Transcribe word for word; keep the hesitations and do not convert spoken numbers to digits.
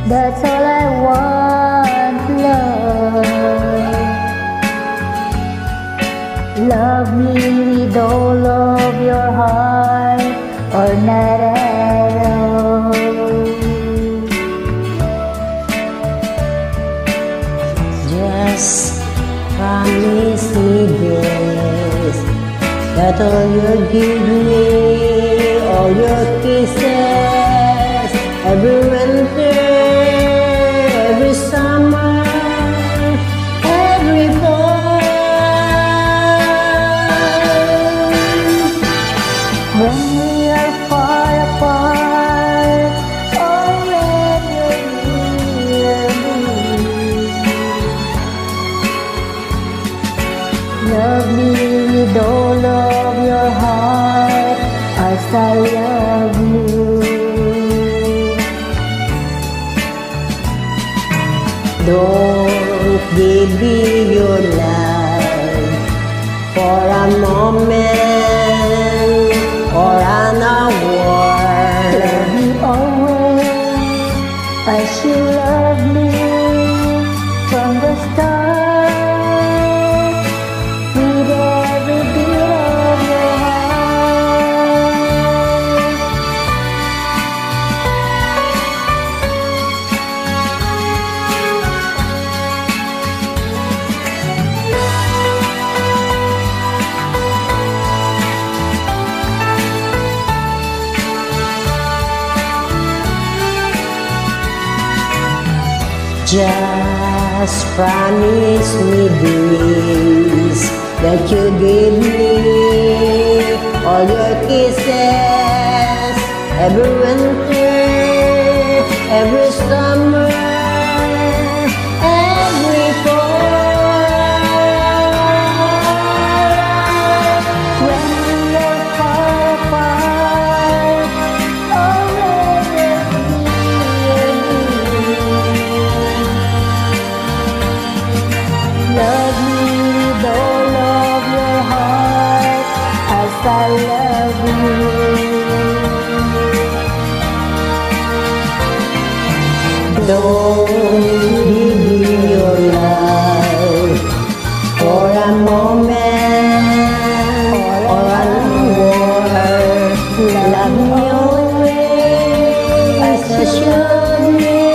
That's all I want, love. Love me with all of your heart, or not at all. Just promise me this, that all you'll give me, all your kisses, every winter, every summer, every fall. When we are far apart, or when you're near me, love me with all of your heart, as I love you. Don't give me your love for a moment or an hour. Love me always as you love me from the start, with every beat of your heart. Just promise me this, that you give me all your kisses, every winter, every summer, every fall. When we are far apart, or when you're near me, love me with all of your heart, as I love you. Don't give me your love for a moment or an hour. Love me always as you should me.